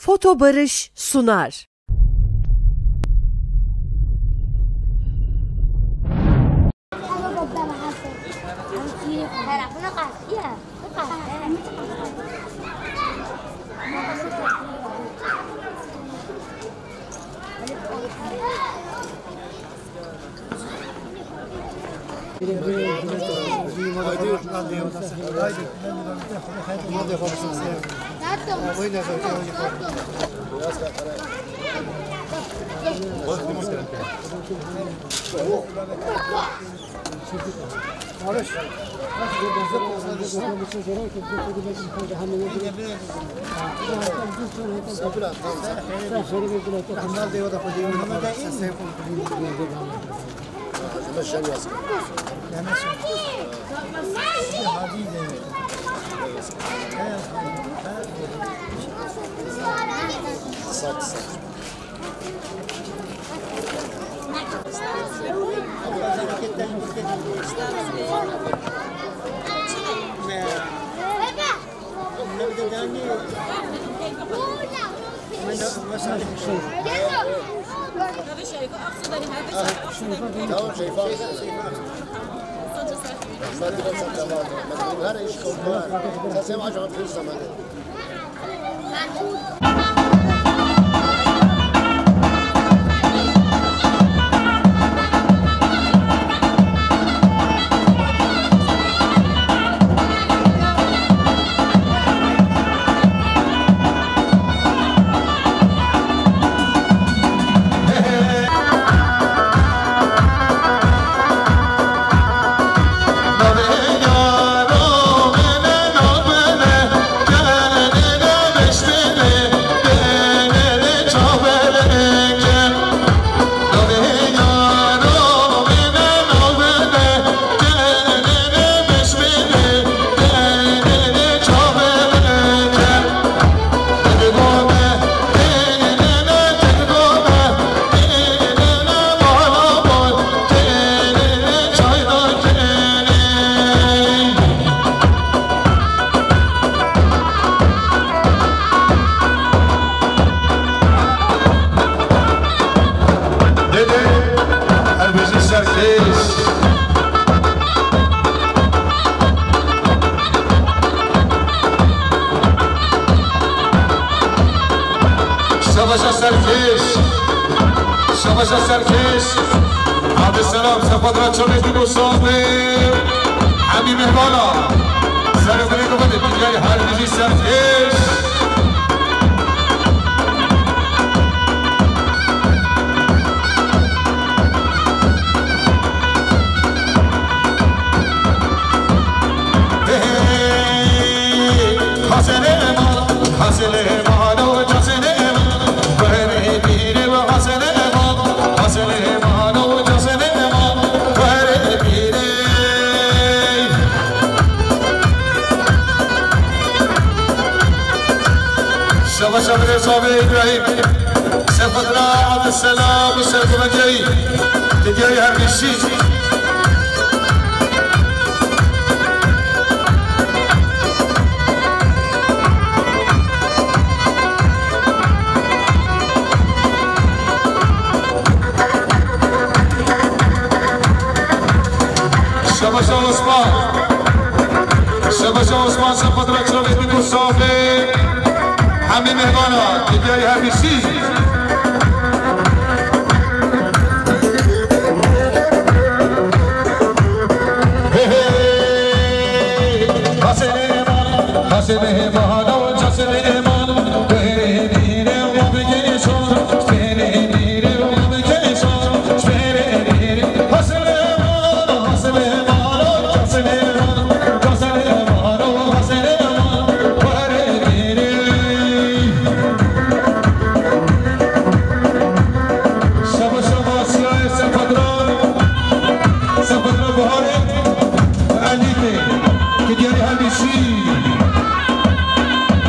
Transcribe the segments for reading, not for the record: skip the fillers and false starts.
Foto Barış sunar. Savaşa serkeş Abi selam Sefadra çömekli musafir Hami mehbana Serifini kapatıp Dünyayı harbici serkeş Hasene mal Hasene mal Hasene mal Böyle bir hasene شبا رضا إبراهيم سفدنا عبد السلام وسلم جاي تجاي هرشي شبا عثمان سفدنا چلوی مسافر همه مهمانان دیگری همیشی حسن مهمان و جسد ایمان بهره دیره و بگیشون بهره دیره و بگیشون بهره دیره حسن مهمان و جسد ایمان جسد ایمان و حسن ایمان بهره دیره شبا سیاه سفدران بهاره علیته که دیاری همیشی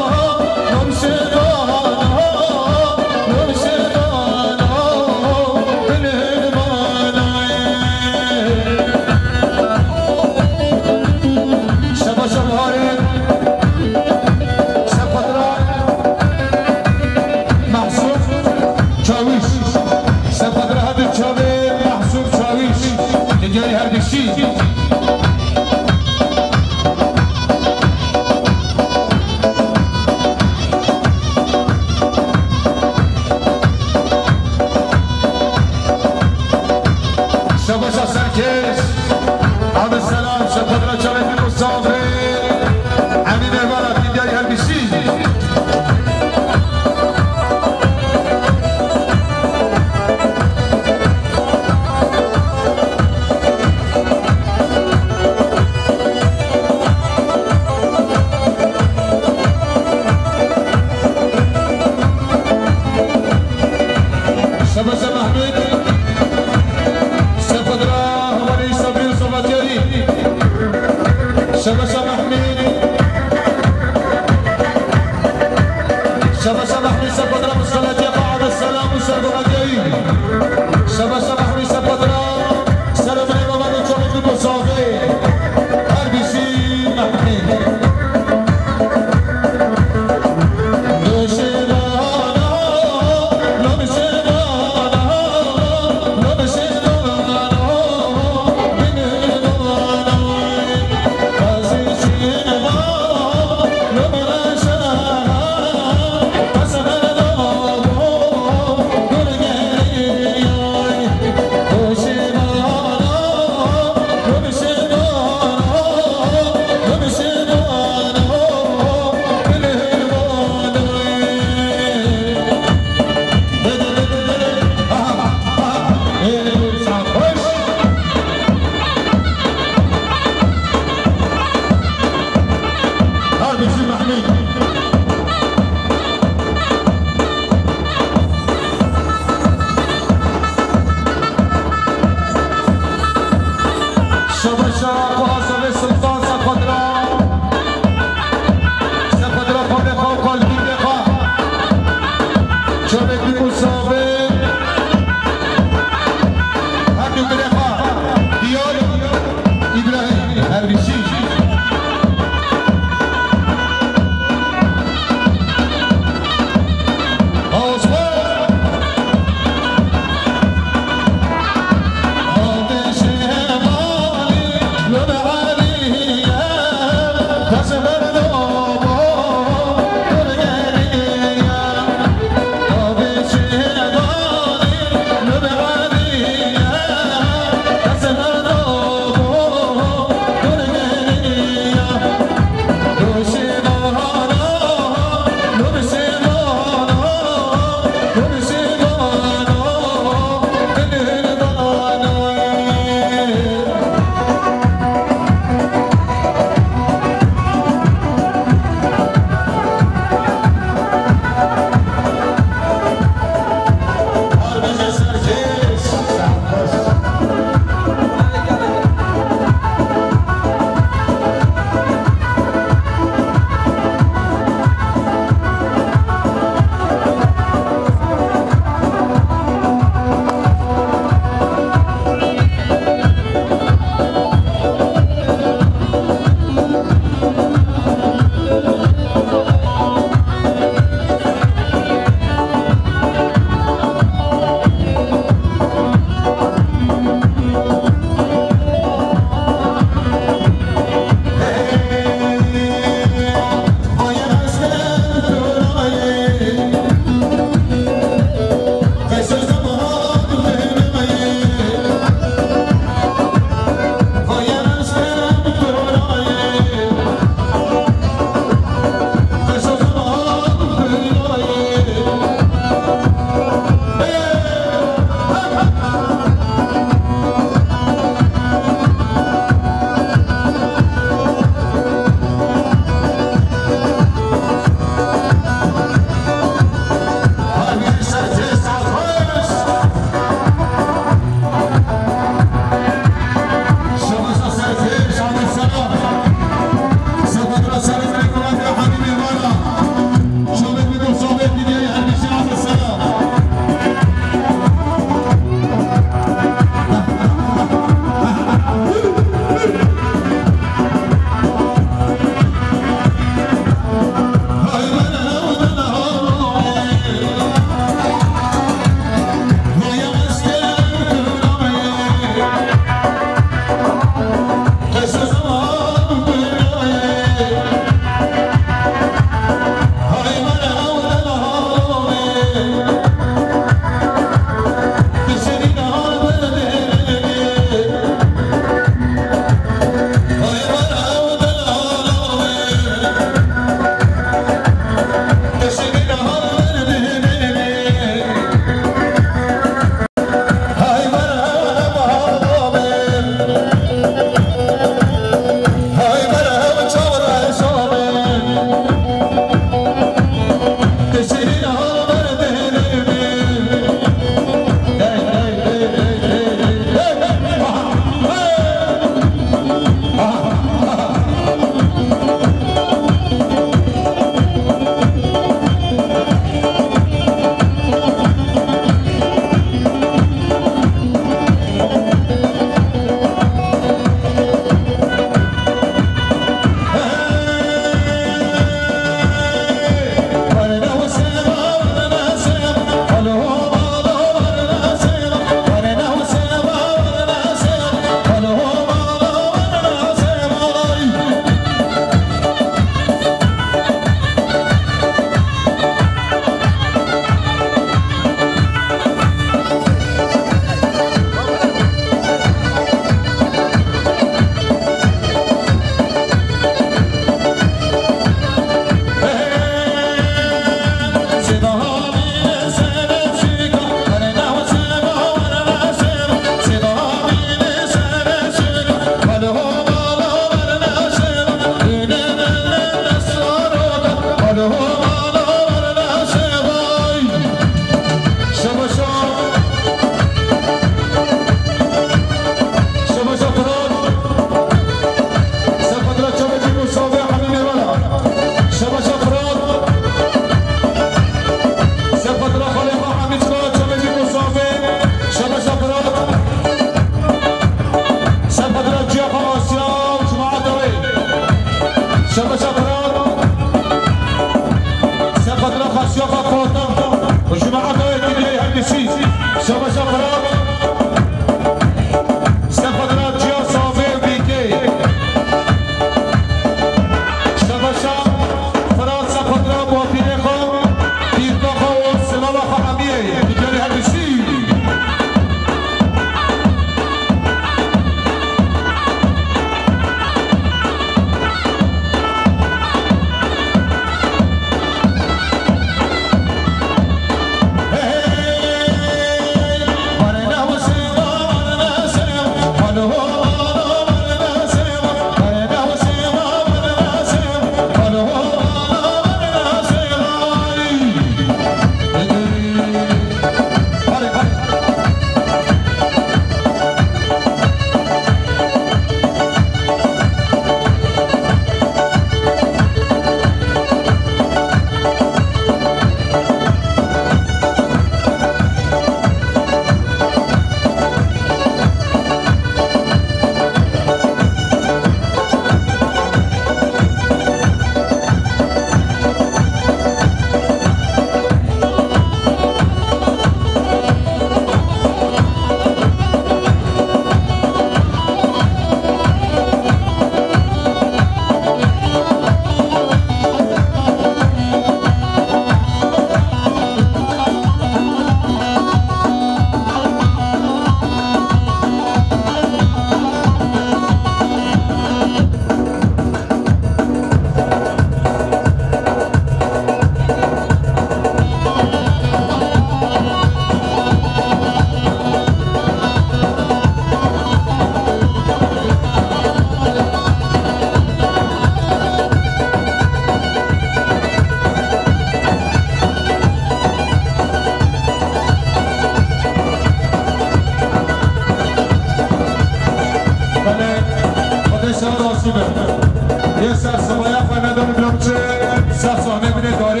یه سر سمایه خواهی ندارم بلوم چه سخصانه بینه داری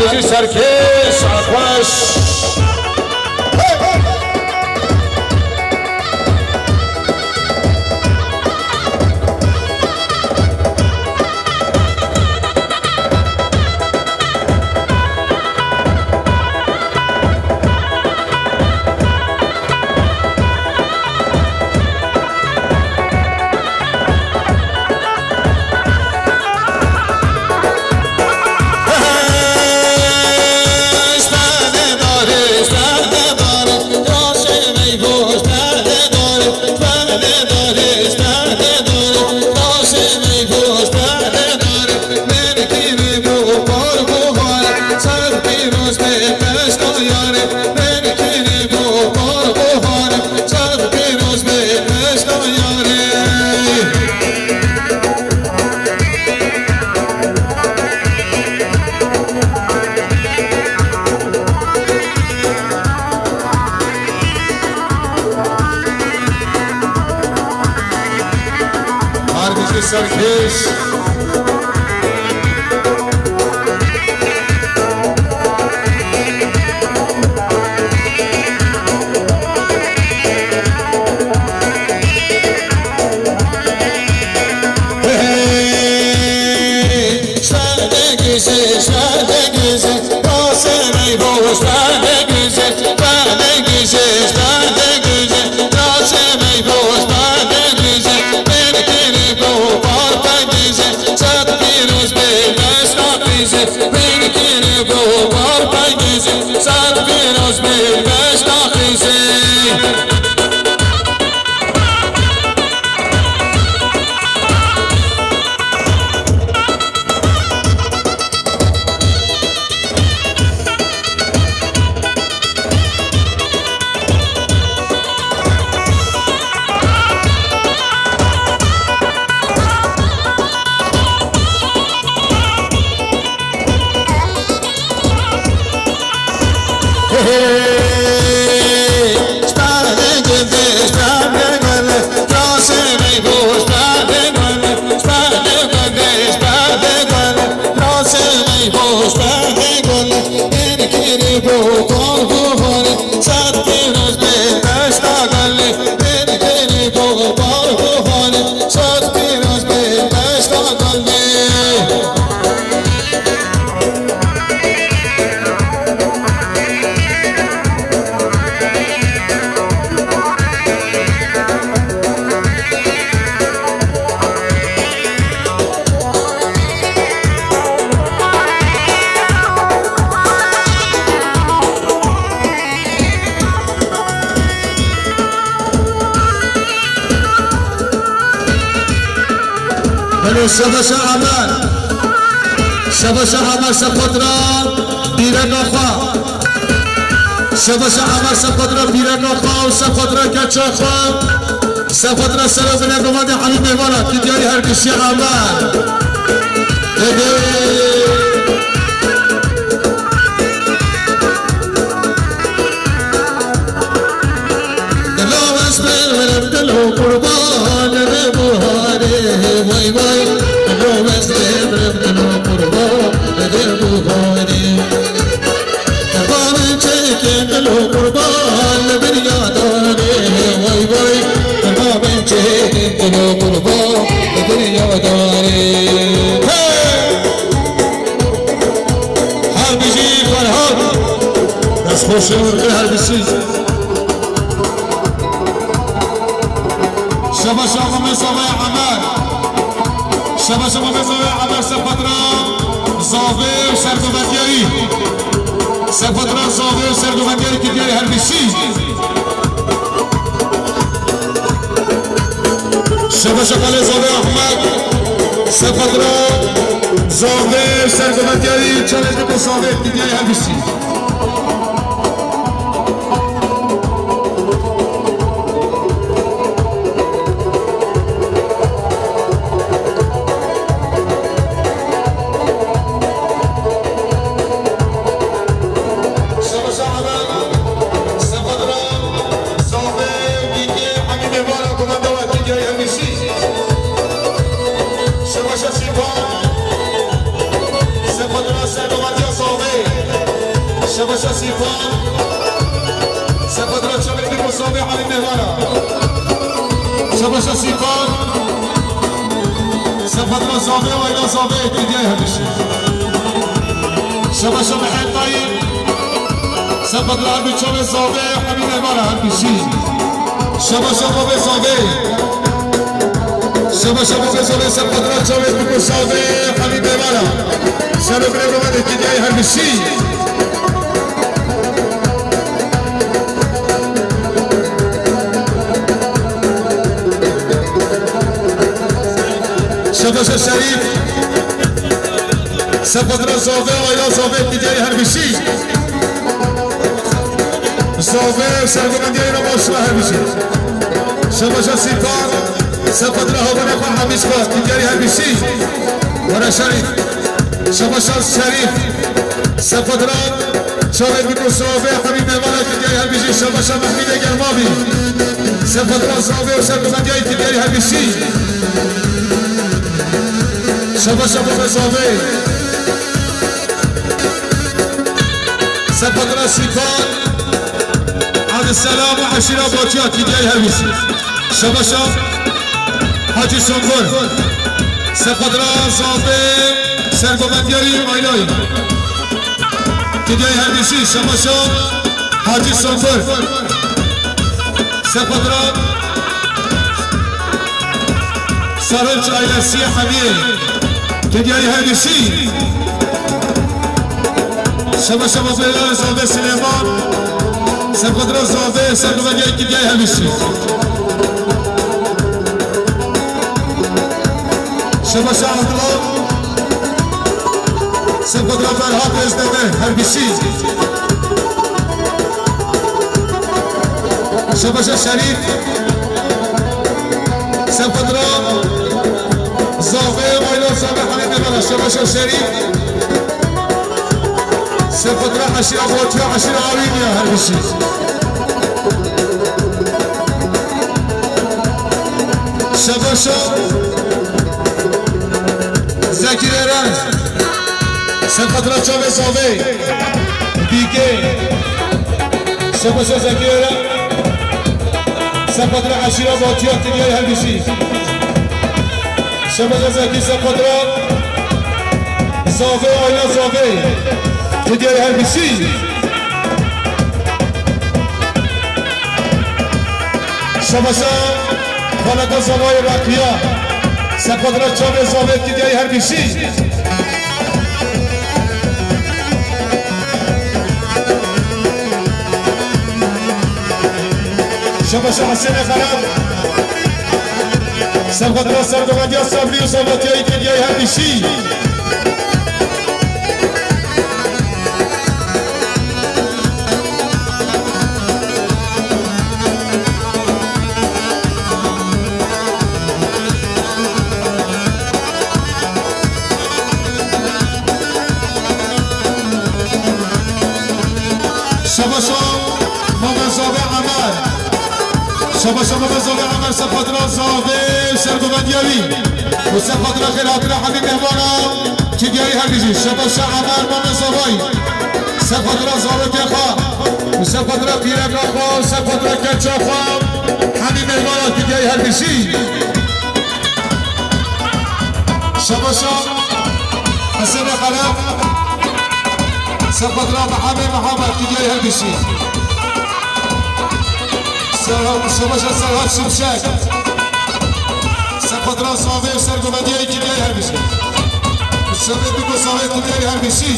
بجی سرکش آخوش سرکش شبش عمل شبش عمل سپترا بیره نخوا شبش عمل سپترا بیره نخوا و سپترا کچه خوا سپترا سر بنه بماده حمید میوانا که دیاری هر کسی عمل دلو اسمه دلو قربان بوهاره وای وای دلو اسمه دلو قربان بوهاره قربان چه دلو قربان بریاداره وای وای قربان چه دلو قربان بریاداره هر بیشی فرهاد دست خوش هر بیشی شبا شبا مزاوي عمال شبا شبا مزاوي عمال سفترة زاوي وسردو بندياري سفترة زاوي وسردو بندياري كدياري هالبشي شبا شبا زاوي أحمد سفترة زاوي وسردو بندياري چالش بكو زاوي كدياري هالبشي Se podrá ser no vaya a شباشا سیفان سفت را چمه بی مصابه حالی مهمانا شباشا سیفان سفت را زابه و اینا زابه دیدیای همیشه شباشا محل طایب سفت را همی چمه زابه حالی مهمانا همیشی شباشا بابه زابه شباشا بابه زابه سفت را چمه بی مصابه حالی مهمانا سرو بره بمده دیدیای همیشی شباشا شریف سفت زاوه و ایلا زاوه دیگری هر بشی زاوه سرگمندی اینا باشلا هر بشی شباشا سیپان سفت را هوانه خواه همیش باز دیگری هر بشی ورا شریف شباشا شریف سفت را شاید بکن زاوه همین مهمانه دیگری هر بشی شباشا محمید گرمامی سفت را زاوه و سرگمندی دیگری هر بشی شباشا بزاوه سفت سیکان عبد السلام و عشیره باچیات دیگه همیشه شباشا حاجی سنبر سفت زاوه سرگمندیاری آیلای دیگه همیشه شباشا حاجی سنبر سفت سرنج آیلسی حمیه تجاري هادشي شبا شبا بلال زاوية سليمان سفدرا زاوية سرقما جاي تجاري هادشي شبا شعب الله سفدرا برهاب ازدمه هادشي شبا شريف سفدرا زاوية وإلى زاوية حنين بلا شباشا شريف سفدرا عشيرة بوتيا عشيرة عوينيا هالبشي شباشا زكي ريران سفدرا چاوه زاوية بيكي شباشا زكي ريران سفدرا عشيرة بوتيا تنياي هالبشي شباشا زكي سفدرا زاوية وإلى زاوية تدير هالبشي شباشا خالق زوايا راقية سفدرا چاوه زاوية تدير هالبشي شباشا حسين خراب سفدرا سرگمندی صبری و صباتیایی که دیای همیشی شباشا مغزابه عمر شباشا مغزابه عمر سفدرا زاوه سرگمندیاوی و سفدرا خیراتنا حبیب مهمانا که دیاری همیشی شباشا عمر مغزابه سفدرا زاوه تخوا و سفدرا پیرکا خوا و سفدرا کچا خوا حبیب مهمانا که دیاری همیشی شباشا حسین خلف سفدرا محمد که دیاری همیشی شباشا سرحات شمشک سفدرا زاوه سرگمندیایی که دیاری همیشی شبه بگو زاوه که دیاری همیشی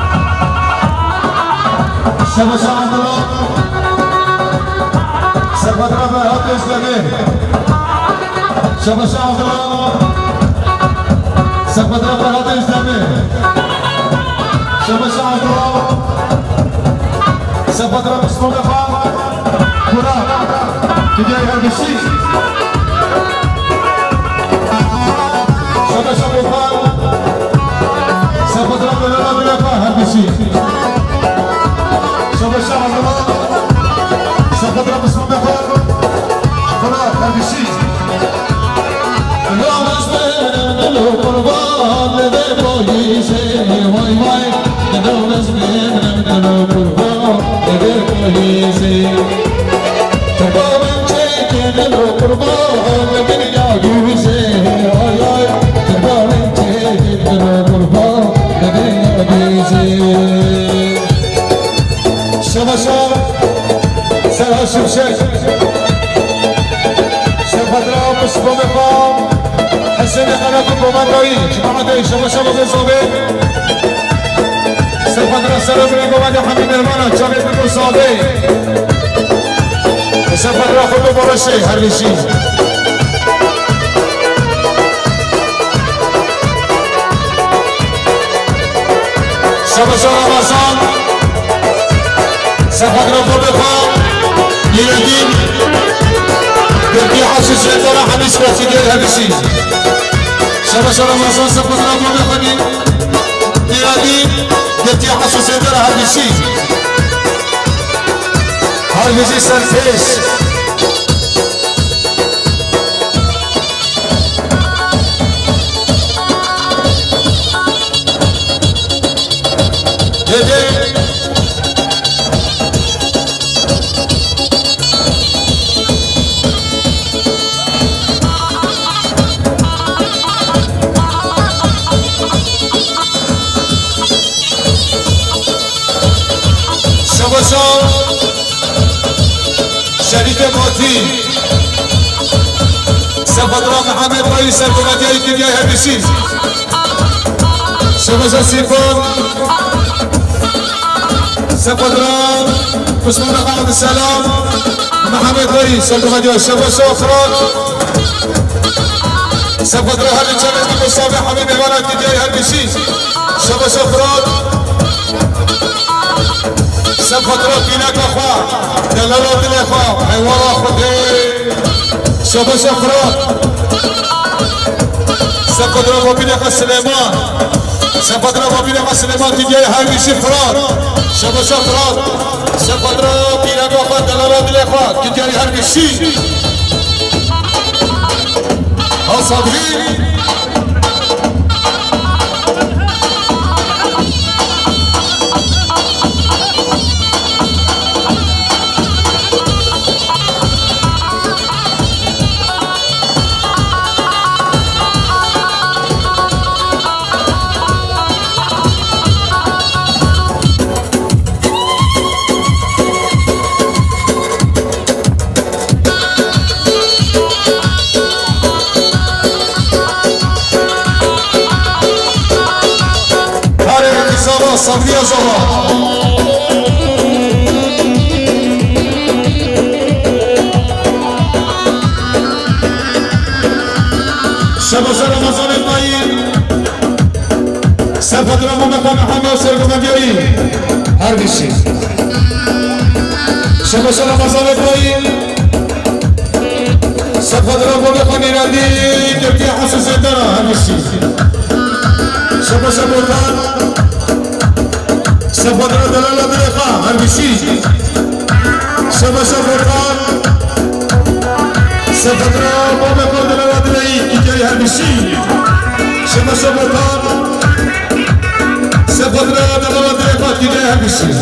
شباشا عبدالله شبت را فرهاد اسلامی شب شهر شبت را فرهاد اسلامی شب شهر شبت را بسم بخواه پورا دیگه هر بشی شب شب بخواه شبت را بخواه هر بشی شب شهر شبت را بسم بخواه پورا هر بشی دلو قربان به پولیسه وای وای دلو نزمین دلو قربان به پولیسه تو با من چه دلو قربان به یادویسه وای وای تو با من چه دلو قربان به یادویسه شما سرها شمشک شبت را بسم بخواه حسين خلق الكوماندوي جماعة شباب الزوبي سيفنا السلام الكوماندو حميد المانا جابت الصوبي سيفنا خذوا برشي هرشي شباب رمضان سيفنا خذوا يلدين يرجع حسين زيدنا حميس كاتيجي هرشي شباب رمضان سيفنا خذوا بخني يلدين يرجع حسين زيدنا هرشي هرشي سنفيش شريف موتي سفدرا محمد رئيس الجمهورية الدنيا هبشي شبشا سيفون سفدرا بسم الله محمد السلام محمد رئيس الجمهورية شبشا أخرى سفدرا هل جميع المصابي حبيب وانا الدنيا هبشي شبشا أخرى سفدرا بينك أخوة دلالات الأخوة حوار خدي شبش أفراد سفدرا بينك سليمان سفدرا بينك سليمان تجي هاي شفراد شبش أفراد سفدرا بينك أخوة دلالات الأخوة تجي هاي شي أصابري صبري يا زهرة شبش رمضان الطيب سفد رمضان محمد وسيركم الجوي هر بشي شبش رمضان الطيب سفد رمضان الردي تبكي حسس الدرا هر بشي شبش رمضان سفدرا دلالة بالإخاء هربشي شبش فرقان سفدرا بابكو دلالة بالعيد كجاري هربشي شبش فرقان سفدرا دلالة بالإخاء كجاري هربشي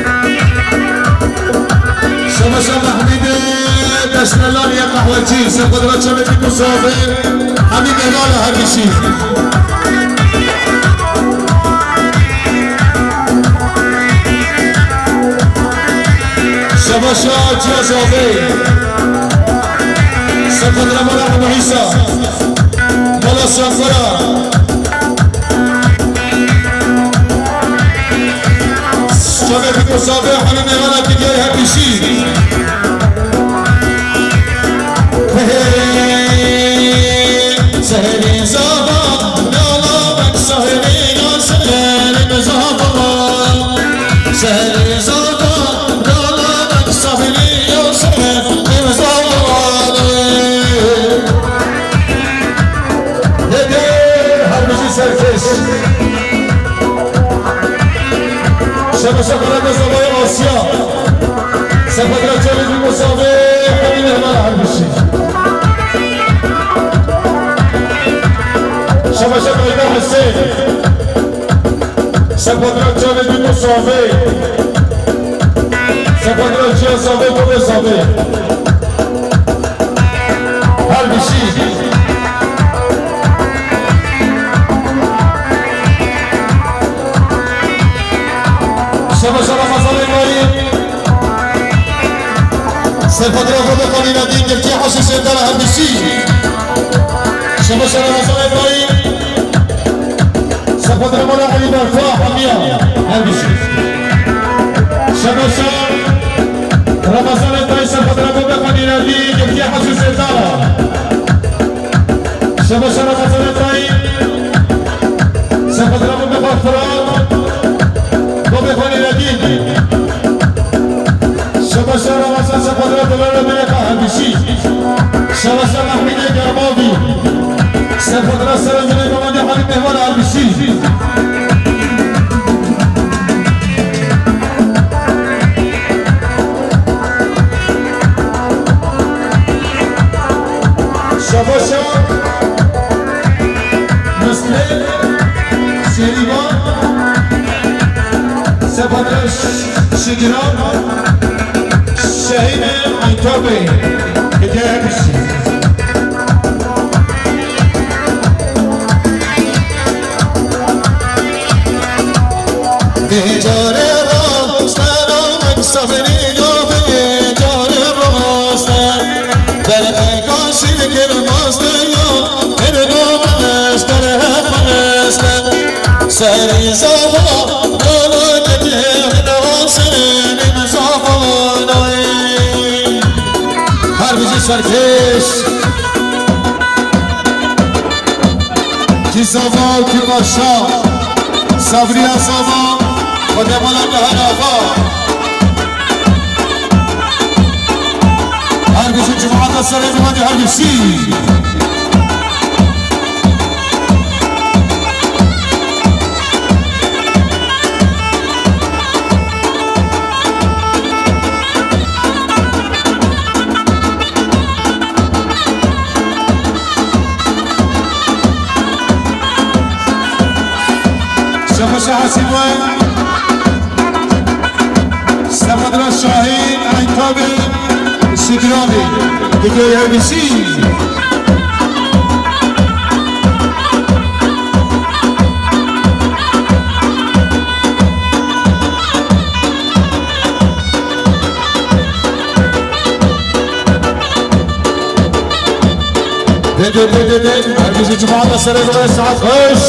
شبش محمد بسم الله يا قهوتي سفدرا شبكي مصابر حميد هلال هربشي شباشا جزابي سفدرا ملح محيسا ملا سفرا شبكي مصابر حميد هلال كجاري هربشي شب شخرات زبای آسیا سفت را چلی بی مسابه همین احمال حل بشی شب ایده حسین سفت را چلی بی مسابه سفت را چلی صابه بوده صابه حل بشی شب رمضان الكريم سفت را خود کنی ندیم که حاشی شدر هم بشی شب رمضان الكريم سفت را مولا علی برفا حمیا هم بشی شب رمضان الكريم سفت را خود کنی ندیم که حاشی شدر شب رمضان الكريم سفت را خود بفراد بخونی ندید شبا رمضان سفادرات دلار بینکا همیشی شبا محمید گرماوی سفادرات سرنجنه گمانده حالی مهمان همیشی شبا مسلم شریبان سفادرش شگران شهید انتابه هدیه بشی بیجاره راستن آمد سفری یا بیجاره راستن بلقه کاشی گرمازده یا هرگامست در حفظن سری زبا سرکش کی زمان کی باشا صبری زمان خود بلند هر آقا هر کسی جماعت سر ایمان هر کسی حسیبوی سفادرات شاهین انتاب شگرامی دیگه هر بشی ده هر کسی جماعت سر دوباره ساعت خوش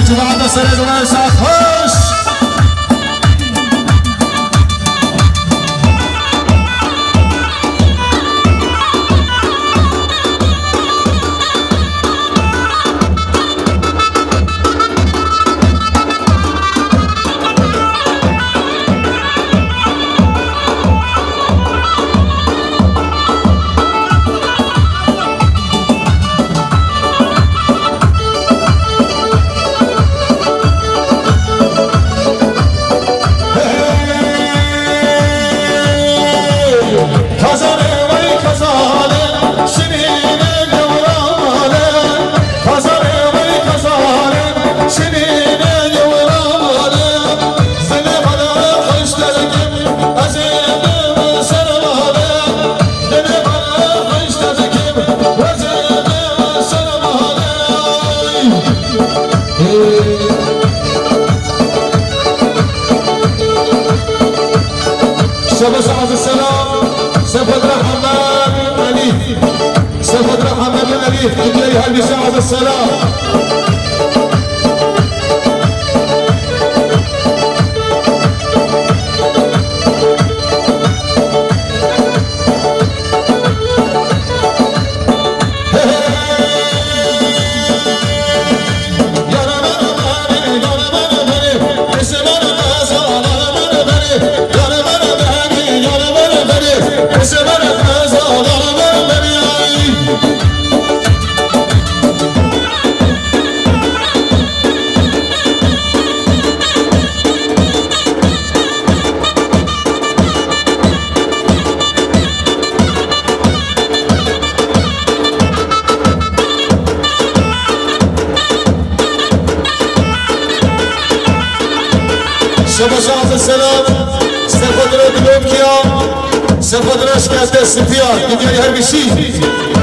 حاجی بعد سر دونه ساعت خوش شباب عز السلام سفد محمد علي سفد محمد علي اللي هل عز السلام شباب عز السلام سفد بلوكيا سفد رشكات السفيان يجي هربي شيء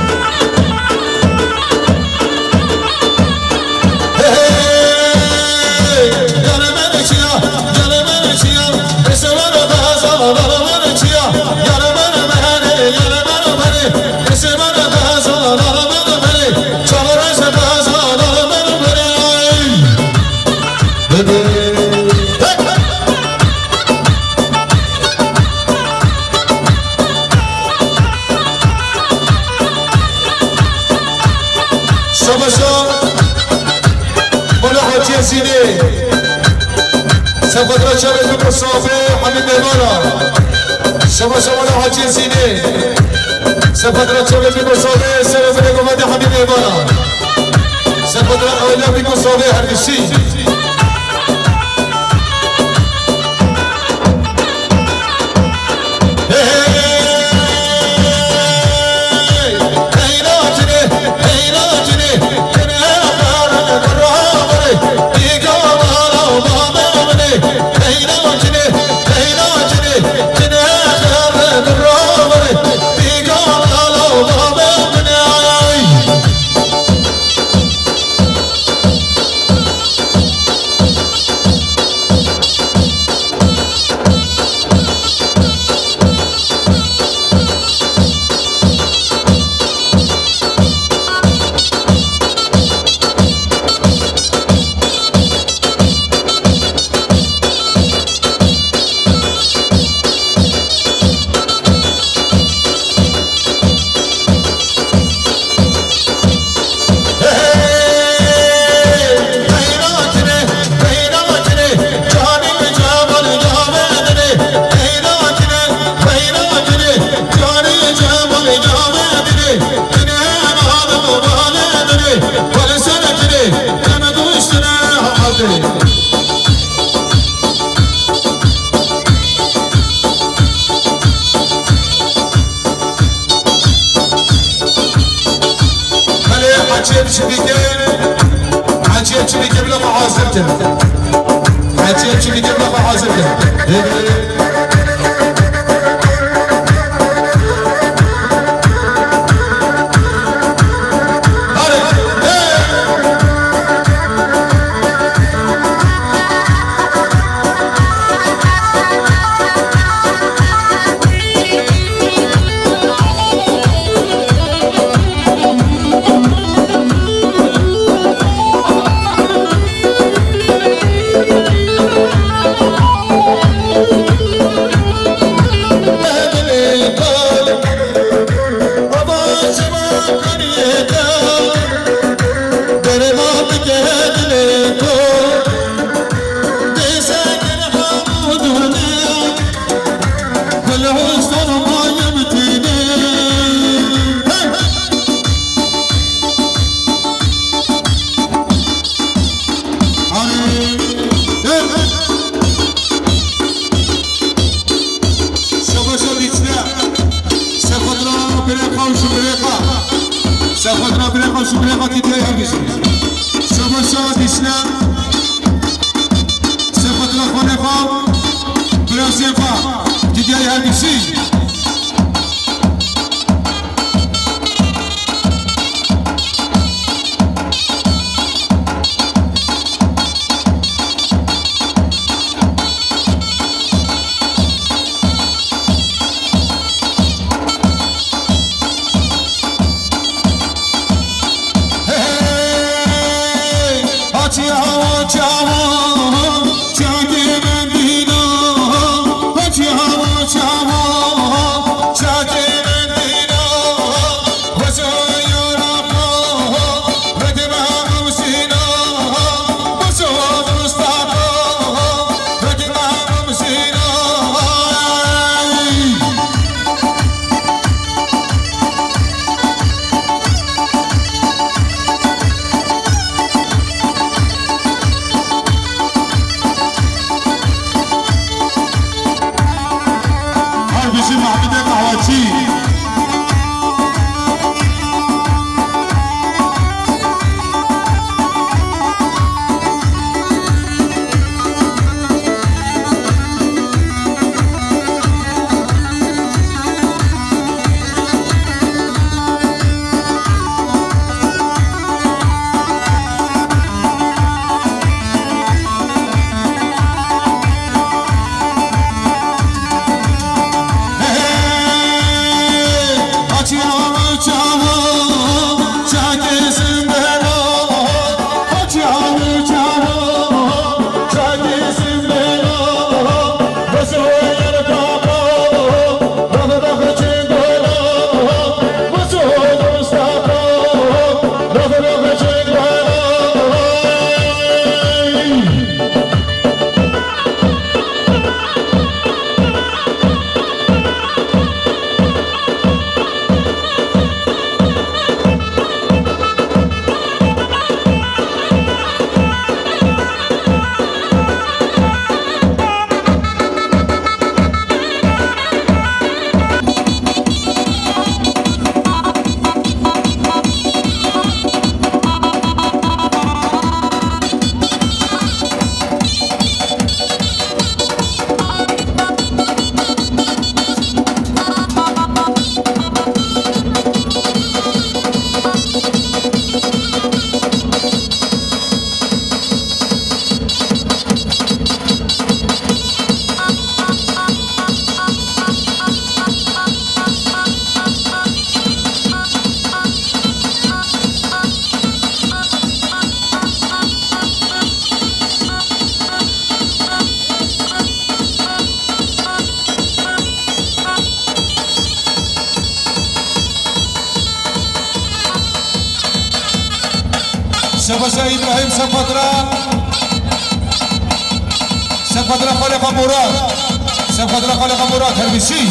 سفدرا شباب المصافي حبيب ميمانا شباب حاجي سيدي سفدرا شباب المصافي سلام عليكم حبيب ميمانا سفدرا اولاد المصافي هرشي حكيت بلا محاسبته حكيت بلا محاسبته تبلیغاتی دیگه هم بیشتر شما شاد اسلام سفت را خانه خواب برازیل خواب دیگه هم بیشتر شباشا إبراهيم سفدرا خالق مراد هربشي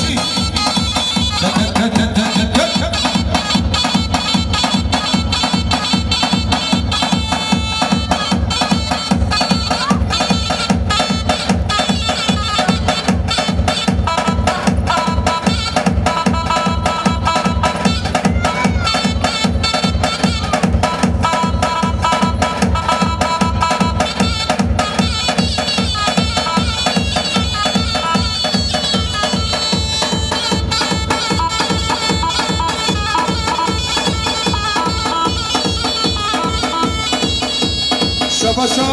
شباشا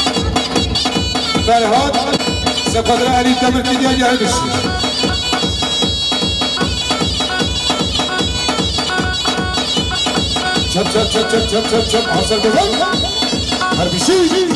فرهاد سفدرا علی تمر کی دیا جائے بشی چپ حاصل بزن هر بشی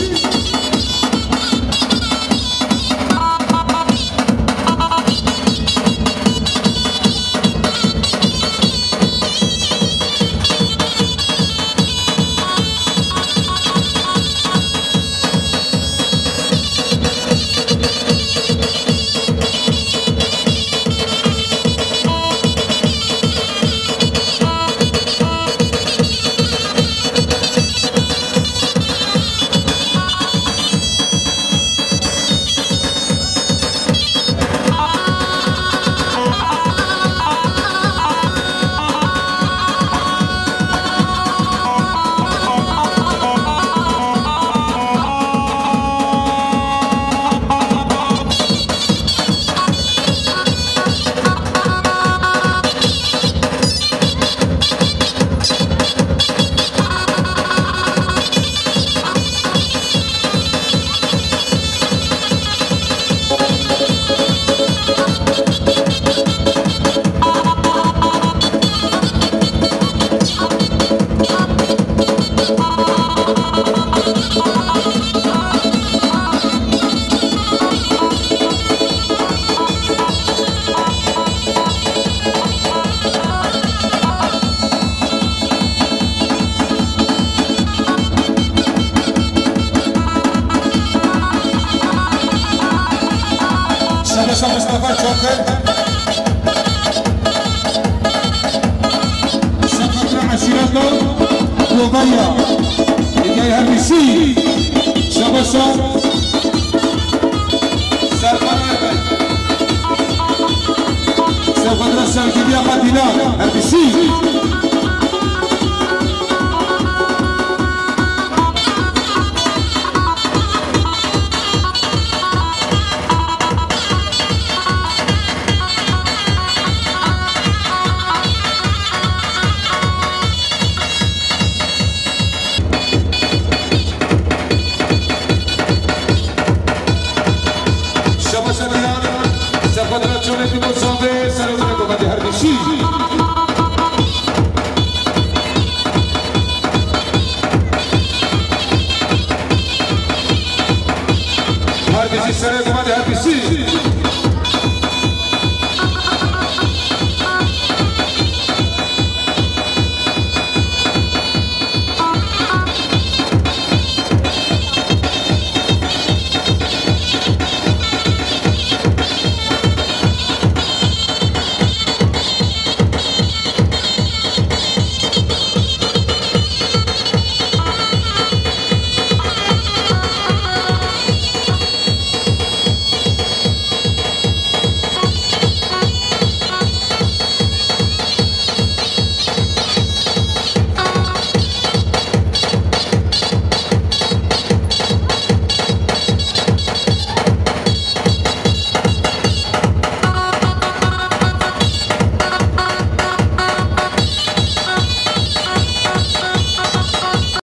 مجلس مصطفى شوكر سقطنا عشيرته وضيع جاي هربسي شبشة سقطنا السلكية قتيلة هربسي Harbisi sene kumade harbisi